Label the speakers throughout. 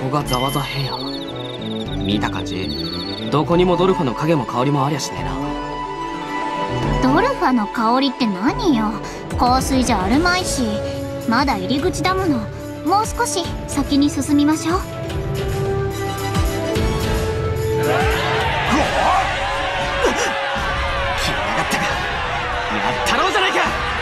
Speaker 1: こがざわざ平野。見た感じどこにもドルファの影も香りもありゃしねえな。
Speaker 2: ドルファの香りって何よ。香水じゃあるまいし。まだ入り口だもの。もう少し先に進みましょう。
Speaker 1: 来やがったか。やったろうじゃないか。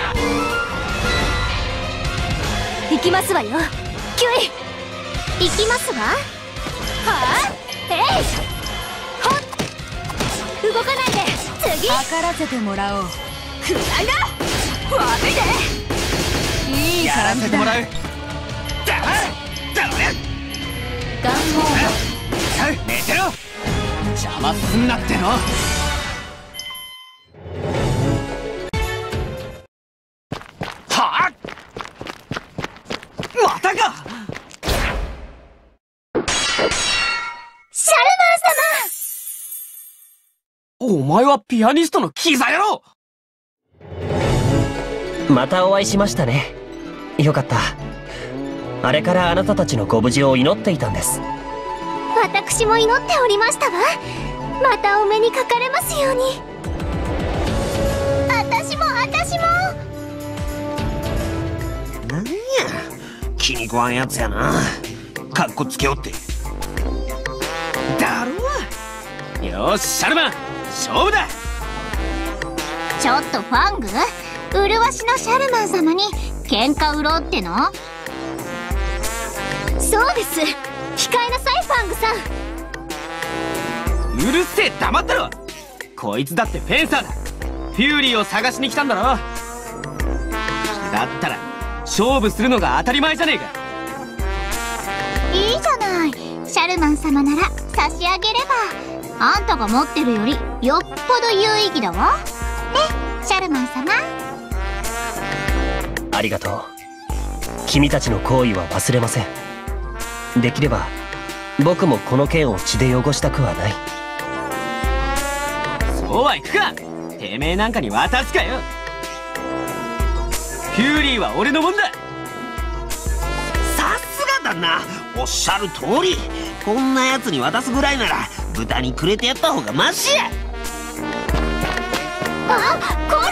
Speaker 2: 行きますわよ。キュイ行きますわ。はあ、えいほっ、動かないで。次測らせてもらおう。クライだ。悪いで。いい
Speaker 1: やらせてもらう。だろ
Speaker 2: 願望
Speaker 1: 寝てろ。邪魔すんなっての。はあ、またか。
Speaker 2: シャルマン様、
Speaker 1: お前はピアニストのキザ野郎。
Speaker 3: またお会いしましたね。よかった。あれからあなたたちのご無事を祈っていたんです。
Speaker 2: 私も祈っておりましたわ。またお目にかかれますように。私も
Speaker 4: なんや気に食わんやつやな。かっこつけおってだろ。
Speaker 1: よしシャルマン、勝負だ。
Speaker 2: ちょっとファング、麗しのシャルマン様に喧嘩売ろうっての？そうです。控えなさいファングさ
Speaker 1: ん。うるせえ、黙ったろ。こいつだってフェンサーだ。フューリーを探しに来たんだろ。だったら勝負するのが当たり前じゃねえか。
Speaker 2: いいじゃない。シャルマン様なら差し上げれば。あんたが持ってるよりよっぽど有意義だわ。ね、シャルマン様。
Speaker 3: ありがとう。君たちの行為は忘れません。できれば僕もこの剣を血で汚したくはない。
Speaker 1: そうはいくか。てめえなんかに渡すかよ。フューリーは俺のもんだ。
Speaker 4: さすがだな。おっしゃる通り。こんなやつに渡すぐらいなら豚にくれてやった方がマシや。
Speaker 2: あ、こら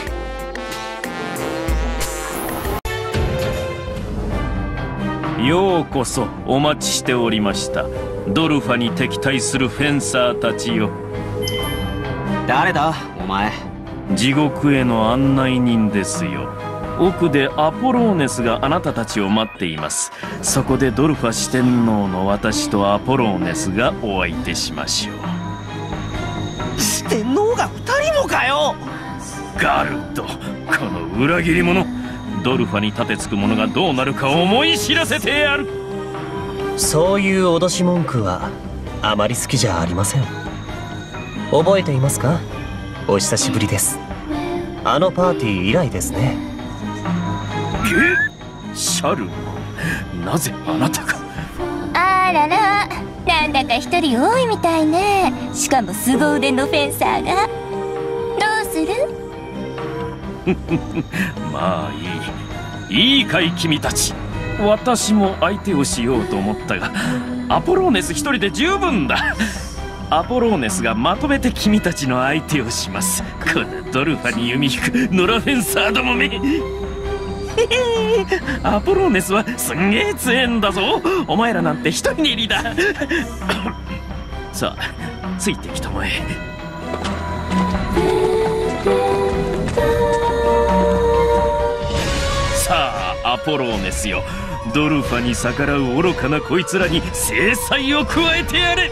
Speaker 5: ようこそお待ちしておりました。ドルファに敵対するフェンサーたちよ。
Speaker 1: 誰だお前。
Speaker 5: 地獄への案内人ですよ。奥でアポローネスがあなたたちを待っています。そこでドルファ四天王の私とアポローネスがお相手しましょう。
Speaker 4: 四天王が2人もかよ。
Speaker 5: ガルド、この裏切り者。ドルファに盾つく者がどうなるか思い知らせてやる。
Speaker 3: そういう脅し文句はあまり好きじゃありません。覚えていますか？お久しぶりです。あのパーティー以来ですね。
Speaker 5: シャルマン、なぜあなたが。
Speaker 2: あらら、なんだか一人多いみたいね。しかも凄腕のフェンサーが。どうする？
Speaker 5: まあいい。いいかい君たち。私も相手をしようと思ったが、アポローネス一人で十分だ。アポローネスがまとめて君たちの相手をします。このドルファに弓引くノラフェンサーどもめ。アポローネスはすんげえ強えんだぞ。お前らなんて一握りだ。さあついてきたまえ。さあアポローネスよ、ドルファに逆らう愚かなこいつらに制裁を加えてやれ。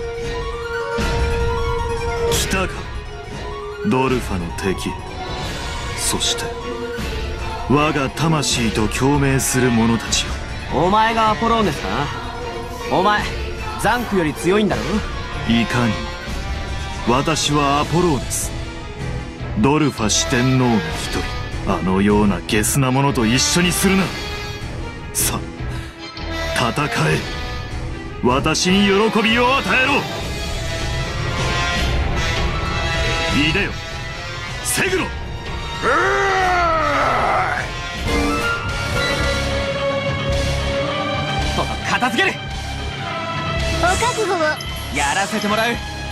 Speaker 6: 来たか、ドルファの敵。そして我が魂と共鳴する者たちよ。
Speaker 1: お前がアポローネスかな。お前ザンクより強いんだろ。
Speaker 6: いかにも。私はアポローネス、ドルファ四天王の一人。あのようなゲスな者と一緒にするな。さあ戦え。私に喜びを与えろ。いでよセグロ。
Speaker 1: 片付ける。
Speaker 2: 覚悟を。
Speaker 1: やらせてもらう。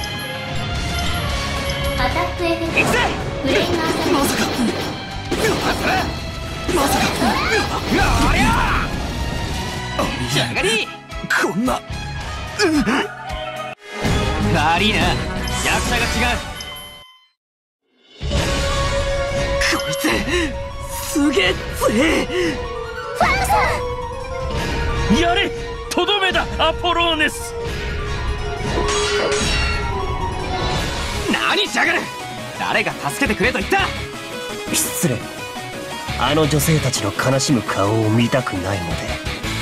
Speaker 2: アタックエフェクト。
Speaker 1: 行くぜ。
Speaker 2: フレイマーさん。
Speaker 6: まさかまさか
Speaker 1: ありゃ仕上がり。
Speaker 6: こんな
Speaker 1: 悪いな、役者が違う。こいつすげえ強え。
Speaker 2: ファルさん、
Speaker 5: やれ、とどめだアポローネス。
Speaker 1: 何しやがる。誰が助けてくれと言った。
Speaker 3: 失礼。あの女性たちの悲しむ顔を見たくないので。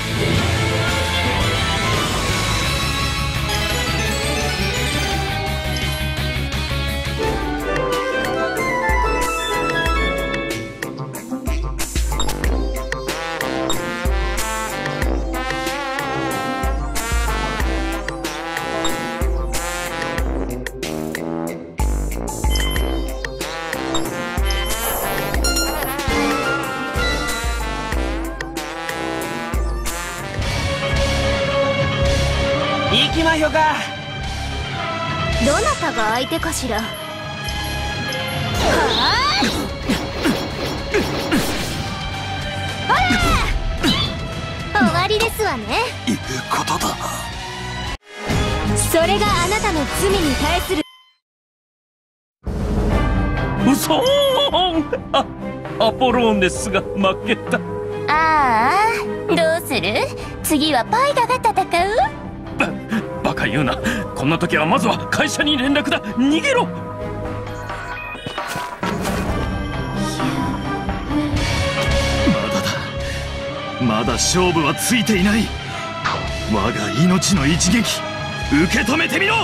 Speaker 1: 行きまひょか。
Speaker 2: どなたが相手かしら。はあ、ほら終わりですわね。
Speaker 6: いうことだ。
Speaker 2: それがあなたの罪に対する。
Speaker 5: うそーん。アポローネスが負けた。
Speaker 2: ああ、どうする。次はパイガが戦う。
Speaker 5: バカ言うな。こんな時はまずは会社に連絡だ。逃げろ。
Speaker 6: まだ勝負はついていない。我が命の一撃、受け止めてみろ。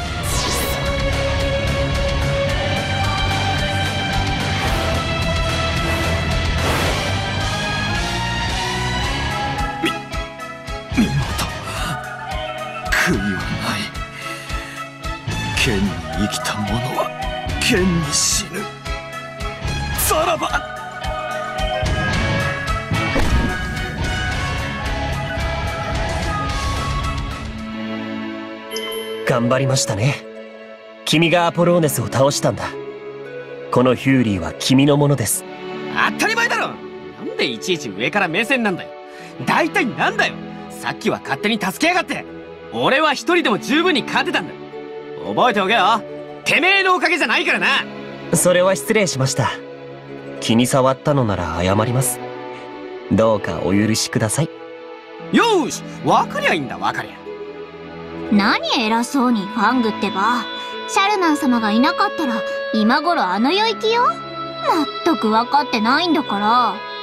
Speaker 6: 見事。悔いはない。剣に生きた者は剣に死ぬ。さらば。
Speaker 3: 頑張りましたね。君がアポローネスを倒したんだ。このヒューリーは君のものです。
Speaker 1: 当たり前だろ。なんでいちいち上から目線なんだよ。大体なんだよ。さっきは勝手に助けやがって。俺は一人でも十分に勝てたんだ。覚えておけよ。てめえのおかげじゃないからな。
Speaker 3: それは失礼しました。気に障ったのなら謝ります。どうかお許しください。
Speaker 1: よーし、分かりゃいいんだ。分かりゃ。
Speaker 2: 何偉そうにファングってば。シャルマン様がいなかったら今頃あの世行きよ。まったく分かってないんだから。